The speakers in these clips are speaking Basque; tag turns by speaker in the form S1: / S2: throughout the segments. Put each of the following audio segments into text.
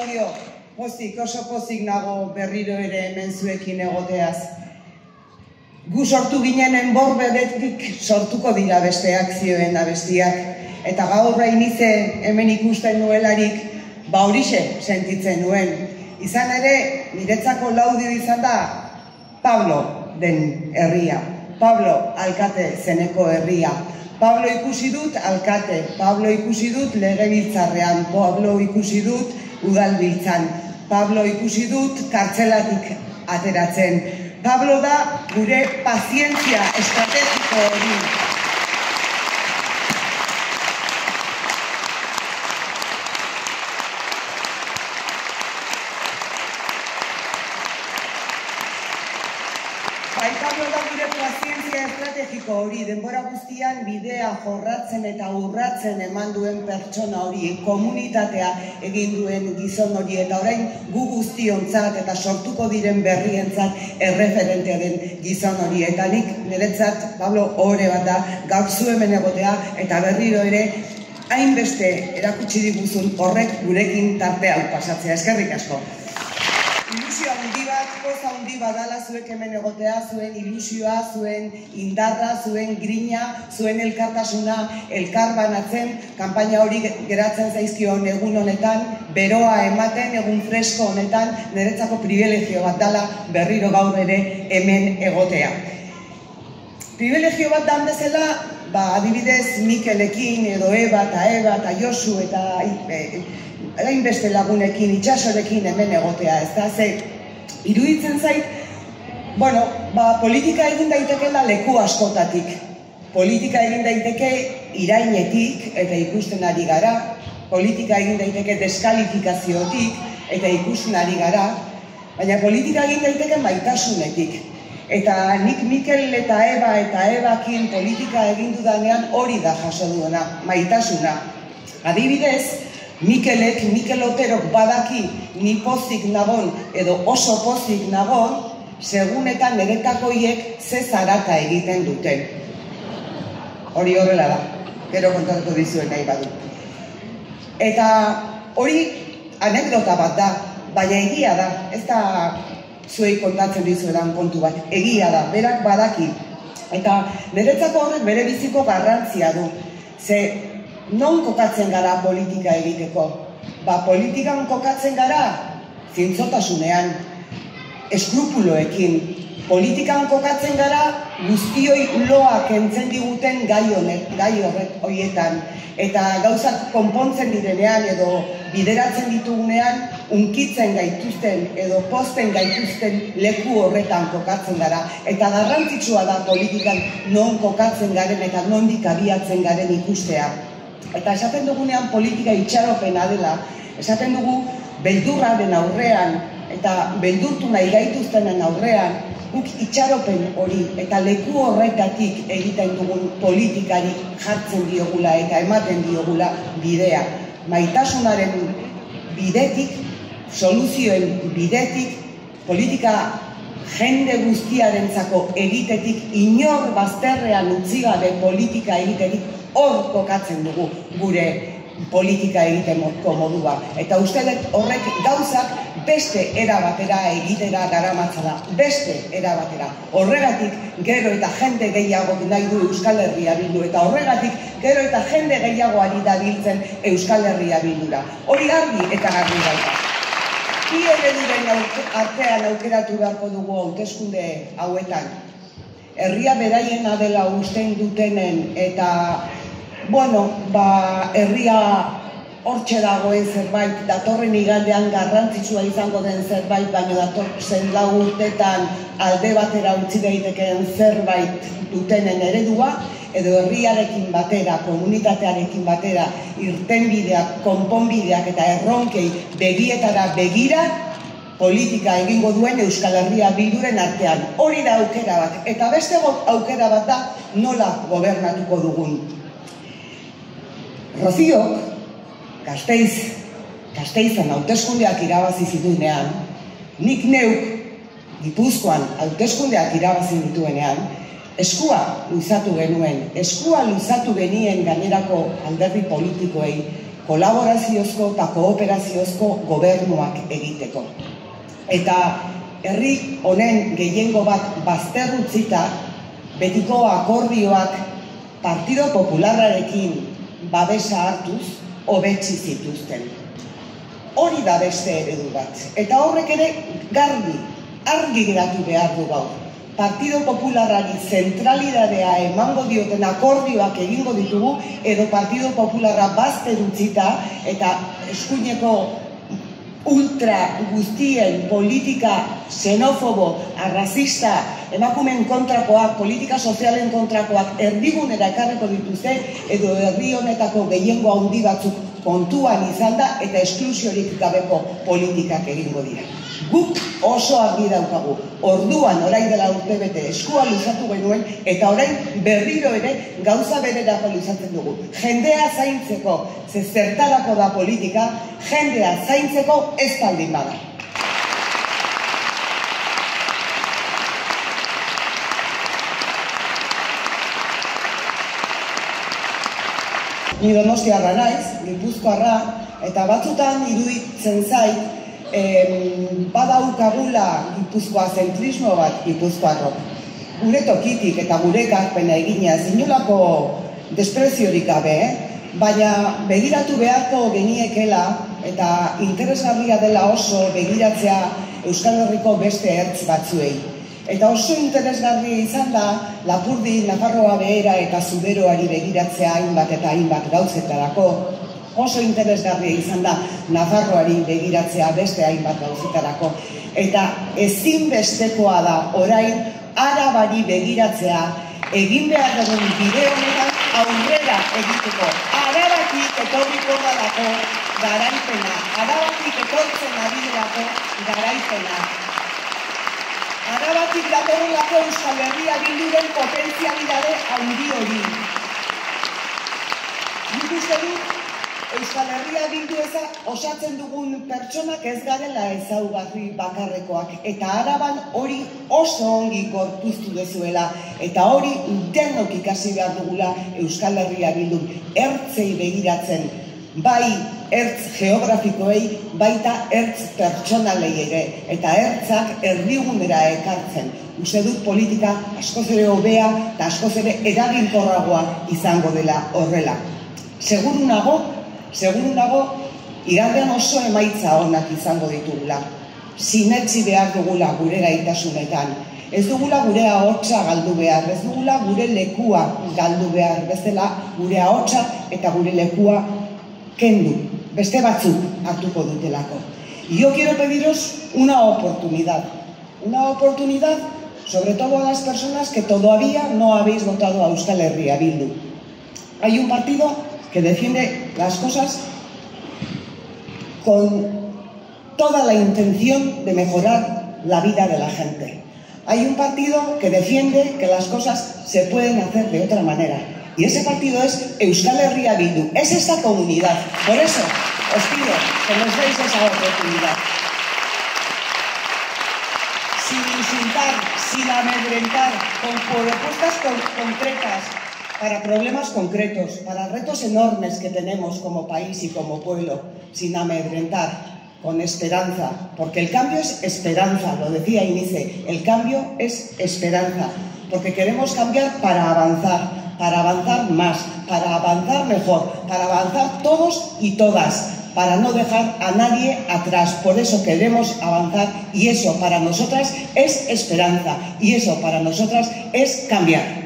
S1: Saio, oso pozik nago berriro ere hemen zuekin egoteaz. Gu sortu ginenen borbedetik sortuko dira beste akzioen abestiak, eta gaur hainize hemen ikusten nuelarik, horixe sentitzen nuen. Izan ere, niretzako laudio izan da Pablo den herria, Pablo alkate zeneko herria. Pablo ikusi dut alkate, Pablo ikusi dut legebiltzarrean, Pablo ikusi dut udalbiltzan, Pablo ikusi dut kartzelatik ateratzen. Pablo da gure pazientzia estrategiko hori. Pablo da gure pazientzia estrategiko hori, denbora guztian bidea jorratzen eta urratzen eman duen pertsona hori, komunitatea egin duen gizon hori, eta orain gu guztiontzat eta sortuko diren berrientzat erreferentea den gizon hori. Eta nik niretzat, Pablo, ohore bat da, gaur zu hemen egotea eta berriro ere hainbeste erakutsi diguzun horrek gurekin tartea pasatzea. Eskerrik asko. Ilusio handi bat, poza handi badala zuek hemen egotea, zuen ilusioa, zuen indarra, zuen grina, zuen elkartasuna, elkar banatzen, kanpaina hori geratzen zaizkion egun honetan, beroa ematen, egun fresko honetan, niretzako privilegio bat dala berriro gaur ere hemen egotea. Privilegio bat dan bezala, adibidez Mikelekin edo Eba eta Josu eta hainbeste lagunekin, itxasorekin hemen egotea, ez da, ze iruditzen zait, politika egin daitekela leku askotatik. Politika egin daiteke irainetik eta ikusten ari gara, politika egin daiteke deskalifikaziotik eta ikusten ari gara, baina politika egin daiteke maitasunetik. Eta nik Mikel eta Ebakin politika egin dudanean hori da jaso duena, maitasuna. Adibidez, Mikel Oterok badaki ni pozik nagon edo oso pozik nagon, segunetan neretakoiek ze zarata egiten duten. Hori horrela da, gero kontatuko dizuen nahi badu. Eta hori anekdota bat da, baina egia da, ez da zuei kontatzen dizuedan kontu bat, egia da, berak badaki. Eta niretzako horrek bere biziko garrantzia du, ze non kokatzen gara politika egiteko? Politikan kokatzen gara zintzotasunean, eskrupuloekin. Politikan kokatzen gara guztioi loa kentzen diguten gai horietan. Eta gauzak konpontzen direnean edo bideratzen ditugunean unkitzen gaituzten edo pozten gaituzten leku horretan kokatzen gara. Eta garrantzitsua da politikan non kokatzen garen eta nondik abiatzen garen ikustea. Eta esaten dugunean politika itxaropena dela, esaten dugu beldurraren aurrean eta beldurtu nahi gaituztenen aurrean, guk itxaropen hori eta leku horretatik egiten dugun politikari jartzen diogula eta ematen diogula bidea. Maitasunaren bidetik, soluzioen bidetik, politika jende guztiarentzako egitetik, inor bazterrean utzi gabe politika egitetik, hor kokatzen dugu gure politika egiteko modua. Eta uste dut horrek gauzak beste era batera egitera garamatzala, beste era batera. Horregatik gero eta jende gehiago nahi du Euskal Herria Bildu, eta horregatik gero eta jende gehiago ari da biltzen Euskal Herria Bildura. Hori argi eta garbi baita. Bi ereduren artean aukeratu beharko dugu hauteskunde hauetan. Herria beraiena dela usten dutenen eta herria hortxe dagoen zerbait, datorren igandean garrantzitsua izango den zerbait, baina datorren 4 urtetan alde batera utzi daitekeen zerbait dutenen eredua, edo herriarekin batera, komunitatearekin batera, irtenbideak, konponbideak eta erronkei begietara begira, politika egingo duen Euskal Herria Bilduren artean. Hori da aukera bat, eta beste aukera bat da nola gobernatuko dugun. Roziok, Gasteizen hauteskundeak irabazi zituenean, nik neuk Gipuzkoan hauteskundeak irabazi dituenean, eskua luzatu genuen, eskua luzatu genien gainerako alderdi politikoei, kolaboraziozko eta kooperaziozko gobernuak egiteko. Eta herri honen gehiengo bat bazter utzita, betiko akordioak Partido Popularrarekin babesa hartuz, hobetsi zituzten. Hori da beste eredu bat. Eta horrek ere argi geratu behar du gaur. Partido Popularrari zentralidadea emango dioten akordioak egingo ditugu, edo Partido Popularra bazter utzita eta eskuineko ultra guztien politika xenofobo, arrazista, emakumeen kontrakoak, politika sozialen kontrakoak erdigunera ekarriko dituzte, edo herri honetako gehiengo handi batzuk kontuan izan da eta esklusiorik gabeko politikak egingo dira. Guk oso argi daukagu, orduan orain dela urtebete eskua luzatu genuen, eta orain berriro ere gauza bererako luzatzen dugu. Jendea zaintzeko, zertarako da politika, jendea zaintzeko ez baldin bada. Ni donostiarra naiz, gipuzkoarra, eta batzutan iruditzen zait badaukagula Gipuzkoa zentrismo bat gipuzkoarrok. Gure tokitik eta gure ekarpena eginaz, inolako despreziorik gabe, baina begiratu beharko geniekela eta interesgarria dela oso begiratzea Euskal Herriko beste ertz batzuei. Eta oso interesgarria izan da Lapurdi, Nafarroa Behera eta Zuberoari begiratzea hainbat eta hainbat gauzetarako. Oso interesgarria izan da Nafarroari begiratzea beste hainbat gauzetarako. Eta ezinbestekoa da orain Arabari begiratzea egin behar dugun bide honetan aurrera egiteko. Arabatik etorriko dalako garaipena, Arabatik etortzen ari delako garaipena. Arabatik datorrelako Euskal Herria Bilduren potentzialidade handi hori. Nik uste dut Euskal Herria Bildu osatzen dugun pertsonak ez garela ezaugarri bakarrekoak, eta Araban hori oso ongi gorpuztu dezuela, eta hori denok ikasi behar dugula Euskal Herria Bildu ertzei begiratzen, bai ertz geografikoei, baita ertz pertsonalei ere, eta ertzak erdigunera ekartzen. Uste dut politika askoz ere hobea eta askoz ere eraginkorragoa izango dela horrela. Seguru nago, igandean oso emaitza onak izango ditugula. Sinetsi behar dugula gure gaitasunetan. Ez dugula gure ahotsa galdu behar, ez dugula gure lekua galdu behar, bezala gure ahotsa eta gure lekua kendu, beste batzuk hartuko dutelako. Y yo quiero pediros una oportunidad, sobre todo a las personas que todavía no habéis votado a Euskal Herria Bildu. Hay un partido que defiende las cosas con toda la intención de mejorar la vida de la gente. Hay un partido que defiende que las cosas se pueden hacer de otra manera. Y ese partido es Euskal Herria Bildu. Es esta comunidad. Por eso os pido que nos deis esa oportunidad. Sin insultar, sin amedrentar, con propuestas concretas, para problemas concretos, para retos enormes que tenemos como país y como pueblo, sin amedrentar, con esperanza, porque el cambio es esperanza, lo decía Inice, el cambio es esperanza, porque queremos cambiar para avanzar más, para avanzar mejor, para avanzar todos y todas, para no dejar a nadie atrás. Por eso queremos avanzar y eso para nosotras es esperanza y eso para nosotras es cambiar.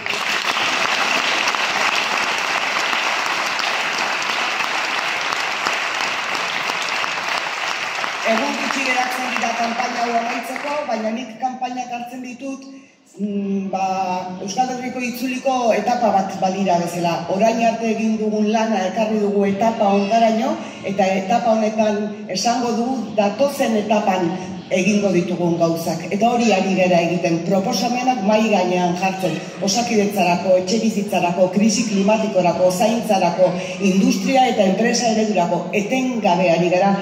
S1: Egun gutxi geratzen dira kanpaina hau amaitzeko, baina nik kanpainak hartzen ditut Euskal Herriko itzuliko etapa bat balira bezala. Orain arte egin dugun lana ekarri dugu etapa honetaraino, eta etapa honetan esango du datozen etapan egingo ditugun gauzak. Eta hori ari gara egiten, proposamenak mahai gainean jartzen, osakidetzarako, etxebizitzarako, krisi klimatikorako, zaintzarako, industria eta enpresa eredurako, etengabe ari gara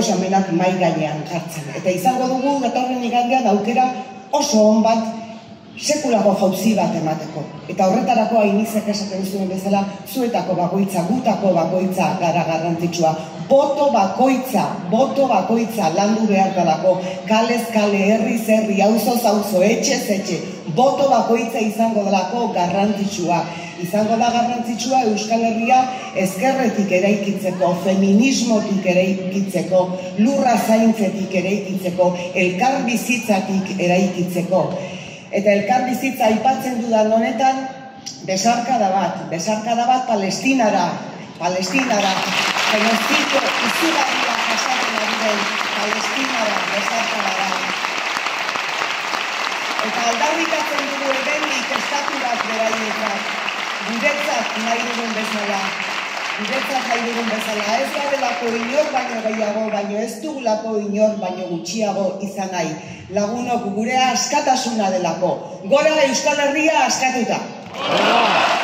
S1: proposamenak mahai gainean jartzen. Eta izango dugu datorren igandean aukera oso on bat sekulako jauzi bat emateko. Eta horretarako Ainizek esaten zuen bezala, zuetako bakoitza, gutako bakoitza gara garrantzitsua. Boto bakoitza landu behar dalako, kalez kale, herriz herri, auzoz auzo, etxez etxe. Boto bakoitza izango dalako garrantzitsua. Izango da garrantzitsua Euskal Herria ezkerretik eraikitzeko, feminismotik eraikitzeko, lurra zaintzetik eraikitzeko, elkarbizitzatik eraikitzeko. Eta elkarbizitza aipatzen dudan honetan, besarkada bat Palestinara, genozidio izugarria jasaten ari den Palestinara, besarkada bat. Eta aldarrikatzen dugu hemendik estatu bat beraientzat, guretzat nahi dugun bezala, ez garelako inor baino gehiago, baino ez dugulako inor baino gutxiago izan nahi. Lagunok, gure askatasuna delako. Gora Euskal Herria askatuta!